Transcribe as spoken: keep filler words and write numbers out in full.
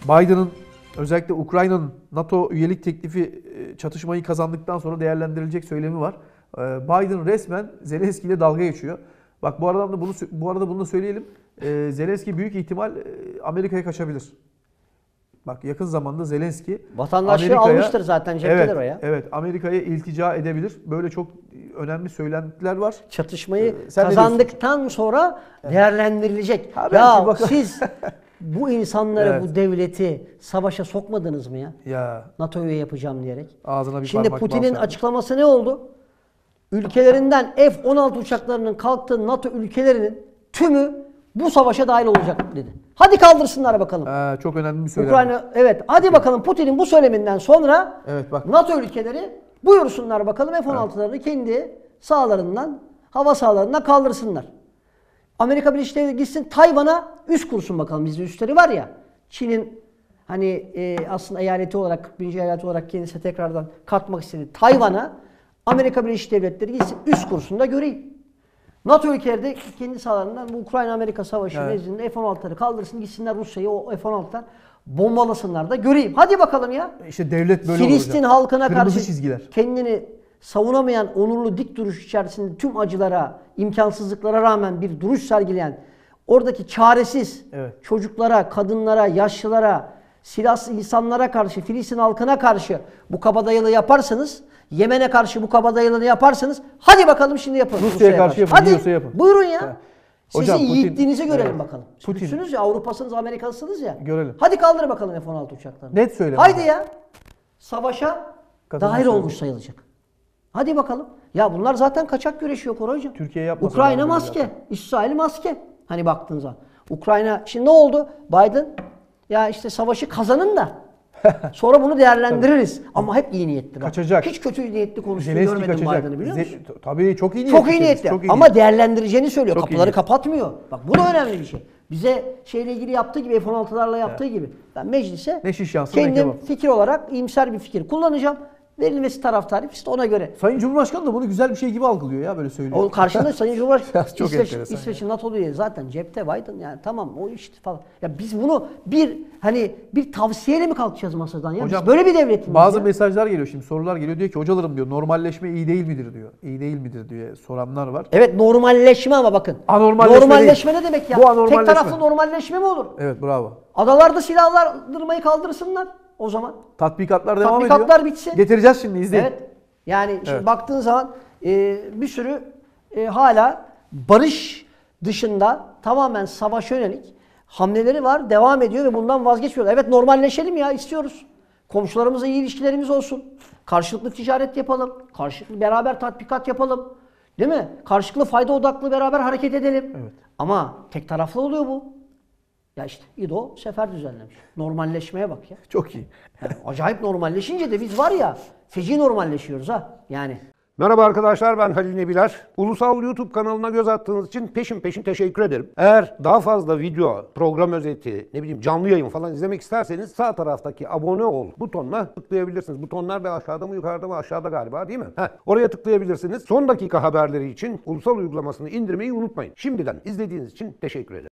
Biden'ın özellikle Ukrayna'nın NATO üyelik teklifi çatışmayı kazandıktan sonra değerlendirilecek söylemi var. Biden resmen Zelenski ile dalga geçiyor. Bak bu arada da bunu bu arada bunu da söyleyelim. Zelenski büyük ihtimal Amerika'ya kaçabilir. Bak yakın zamanda Zelenski vatandaşlığı almıştır zaten, ceptedir evet, o ya. Evet, Amerika'ya iltica edebilir. Böyle çok önemli söylentiler var. Çatışmayı ee, kazandıktan sonra evet. değerlendirilecek. Ha, ya siz bu insanları, evet. bu devleti savaşa sokmadınız mı ya? Ya. NATO üye yapacağım diyerek. Ağzına bir Şimdi Putin'in açıklaması ne oldu? Ülkelerinden F on altı uçaklarının kalktığı NATO ülkelerinin tümü bu savaşa dahil olacak dedi. Hadi kaldırsınlar bakalım. Ee, çok önemli bir söylem. Ukrayna, evet. Hadi bakalım Putin'in bu söyleminden sonra evet, bak. NATO ülkeleri buyursunlar bakalım F on altılarını evet. kendi sahalarından, hava sahalarından kaldırsınlar. Amerika Birleşik Devletleri gitsin Tayvan'a üst kursun bakalım. Bizde üstleri var ya. Çin'in hani e, aslında eyaleti olarak, kırk birinci eyaleti olarak kendisine tekrardan katmak istedi. Tayvan'a Amerika Birleşik Devletleri gitsin üst kursunda göreyim. NATO ülkeleri de kendi sahalarından bu Ukrayna-Amerika savaşı evet. nezdinde F on altıları kaldırsın, gitsinler Rusya'yı o F on altılar bombalasınlar da göreyim. Hadi bakalım ya. İşte devlet böyle Filistin olacak. halkına Kırmızı karşı çizgiler. Kendini savunamayan onurlu dik duruş içerisinde tüm acılara, imkansızlıklara rağmen bir duruş sergileyen, oradaki çaresiz evet. çocuklara, kadınlara, yaşlılara, silahsız insanlara karşı, Filistin halkına karşı bu kabadayılığı yaparsanız, Yemen'e karşı bu kabadayılığını yaparsanız, hadi bakalım şimdi yapın. Rusya'ya Rusya'ya karşı yapın, hadi yapın. Buyurun ya. Evet. Sizin Hocam, yiğitliğinizi Putin, görelim evet. bakalım. Putin. Türksünüz ya, Avrupa'sınız, Amerikalısınız ya. Görelim. Hadi kaldır bakalım F on altı uçaklarını. Net söyle. Haydi ya. Savaşa Kadın dahil olmuş sayılacak. Hadi bakalım. Ya bunlar zaten kaçak güreşiyor Koraycığım. Türkiye yapmasın. Ukrayna maske, zaten. İsrail maske. Hani baktığın zaman. Ukrayna, şimdi ne oldu? Biden, ya işte savaşı kazanın da sonra bunu değerlendiririz. Ama hep iyi niyetli. Bak. Kaçacak. Hiç kötü niyetli konuştuğunu Zelenski görmedim kaçacak. Biden'ı, biliyor musun? Ze tabii çok iyi niyetli. Çok iyi niyetli. Çok iyi Ama niyetli. değerlendireceğini söylüyor. Çok Kapıları kapatmıyor. Bak bu da önemli bir şey. Bize şeyle ilgili yaptığı gibi, F on altılarla yaptığı evet. gibi. Ben meclise ne şiş yansın, kendim fikir olarak iyimser bir fikir kullanacağım. Verilmesi taraftarıyım. İşte ona göre. Sayın Cumhurbaşkanı da bunu güzel bir şey gibi algılıyor ya, böyle söylüyor. O karşında Sayın Cumhurbaşkanı İsveç, İsveç'in NATO üyesi zaten cepte Biden, yani tamam o işte falan. Ya biz bunu bir hani bir tavsiyeyle mi kalkacağız masadan ya? Hocam, biz böyle bir devlet miyiz bazı ya? mesajlar geliyor şimdi, sorular geliyor, diyor ki hocalarım diyor normalleşme iyi değil midir diyor. İyi değil midir diye soranlar var. Evet, normalleşme ama bakın. Anormalleşme Normalleşme ne demek ya? Bu anormalleşme. Tek taraflı normalleşme mi olur? Evet, bravo. Adalarda silahlandırmayı kaldırsınlar o zaman. Tatbikatlar devam Tatbikatlar ediyor. bitsin. Getireceğiz şimdi, izleyin. Evet. Yani şimdi evet. baktığın zaman e, bir sürü e, hala barış dışında tamamen savaş yönelik hamleleri var, devam ediyor ve bundan vazgeçmiyorlar. Evet, normalleşelim ya, istiyoruz. Komşularımızla iyi ilişkilerimiz olsun. Karşılıklı ticaret yapalım. Karşılıklı beraber tatbikat yapalım. Değil mi? Karşılıklı fayda odaklı beraber hareket edelim. Evet. Ama tek taraflı oluyor bu. Ya işte İdo sefer düzenlemiş. Normalleşmeye bak ya. Çok iyi. Yani acayip normalleşince de biz var ya feci normalleşiyoruz ha yani. Merhaba arkadaşlar, ben Halil Nebiler. Ulusal YouTube kanalına göz attığınız için peşin peşin teşekkür ederim. Eğer daha fazla video, program özeti, ne bileyim canlı yayın falan izlemek isterseniz sağ taraftaki abone ol butonuna tıklayabilirsiniz. Butonlar da aşağıda mı yukarıda mı? Aşağıda galiba, değil mi? Heh, oraya tıklayabilirsiniz. Son dakika haberleri için Ulusal uygulamasını indirmeyi unutmayın. Şimdiden izlediğiniz için teşekkür ederim.